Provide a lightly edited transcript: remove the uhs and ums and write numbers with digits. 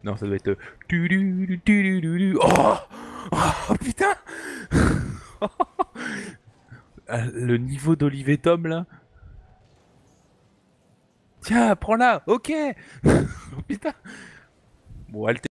Non, ça doit être. Oh, oh putain. Ah, le niveau d'Olivier Tom là. Tiens, prends-la. Ok. Oh, putain. Bon,